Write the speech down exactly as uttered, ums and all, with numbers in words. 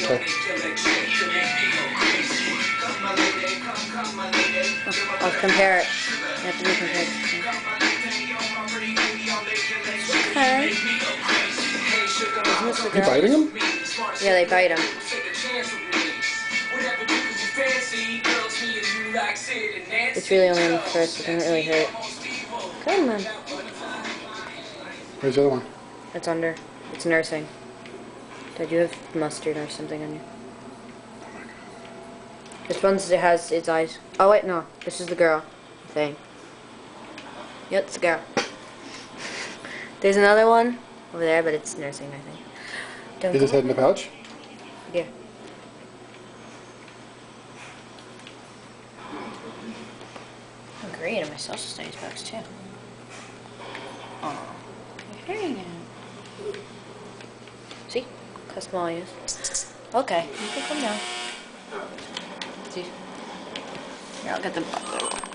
say. Oh, I'll compare it. You have to be compared. Okay. Isn't this the Are you girl? biting him? Yeah, they bite him. It's really only on the first, it doesn't really hurt. Come on. Where's the other one? It's under. It's nursing. Did you have mustard or something on you? This one has its eyes. Oh wait, no. This is the girl thing. Yep, it's the girl. There's another one over there, but it's nursing, I think. Don't Is his head in the pouch? Yeah. I'm great at my social studies books too. Oh, you're hearing it. See? How small he is. Okay, you can come down. See? Here, I'll get the